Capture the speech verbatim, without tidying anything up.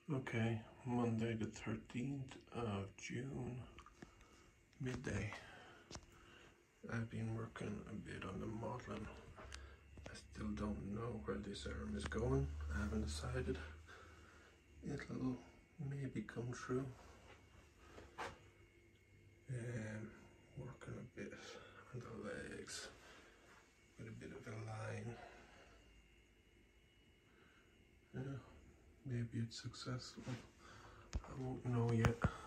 Okay, Monday the thirteenth of June, midday. I've been working a bit on the modeling. I still don't know where this arm is going. I haven't decided. It'll maybe come true. Um, working a bit on the legs with a bit of a line. Yeah, maybe it's successful. I won't know yet.